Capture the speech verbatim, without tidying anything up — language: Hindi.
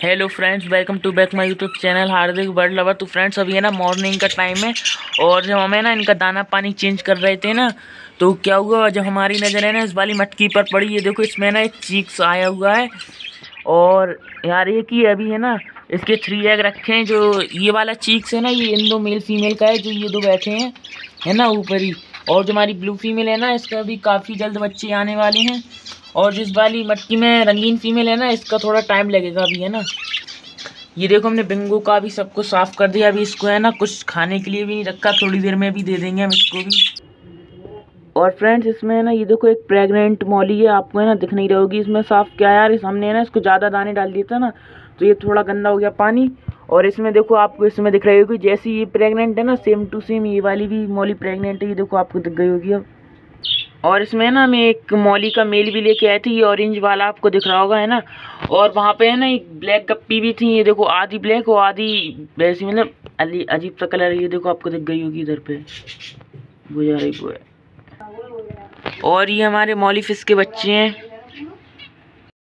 Hello friends, welcome to back my YouTube channel Hardik bird lover. तो फ्रेंड्स अभी है ना मॉर्निंग का टाइम है और जब हमें ना इनका दाना पानी चेंज कर रहे थे ना, तो क्या हुआ, जब हमारी नज़र है ना इस वाली मटकी पर पड़ी। ये देखो, इसमें ना एक चीक्स आया हुआ है और यार ये की अभी है ना इसके थ्री एग रखे हैं। जो ये वाला चीक्स है ना, ये इन दो मेल फीमेल का है, जो ये दो बैठे हैं है ना ऊपर ही। और जो हमारी ब्लू फीमेल है ना, इसका भी काफ़ी जल्द बच्चे आने वाले हैं। और जिस वाली मटकी में रंगीन फीमेल है ना, इसका थोड़ा टाइम लगेगा अभी है ना। ये देखो, हमने बिंगो का भी सब कुछ साफ़ कर दिया। अभी इसको है ना कुछ खाने के लिए भी नहीं रखा, थोड़ी देर में भी दे देंगे हम इसको भी। और फ्रेंड्स इसमें है ना, ये देखो एक प्रेग्नेंट मॉली है, आपको है ना दिख नहीं रहोगी इसमें साफ क्या यार। इस हमने है ना इसको ज़्यादा दाने डाल दिए था ना, तो ये थोड़ा गंदा हो गया पानी। और इसमें देखो, आपको इसमें दिख रही होगी जैसी ये प्रेग्नेंट है ना, सेम टू सेम ये वाली भी मॉली प्रेग्नेंट है। ये देखो आपको दिख गई होगी अब। और इसमें ना मैं एक मॉली का मेल भी लेके आई थी, ये ऑरेंज वाला आपको दिख रहा होगा है ना। और वहाँ पे है ना एक ब्लैक गप्पी भी थी, ये देखो आधी ब्लैक और आधी वैसी, मतलब अजीब सा कलर है। ये देखो आपको दिख गई होगी इधर पे, वो जा रही वो है। और ये हमारे मॉली फिश के बच्चे हैं।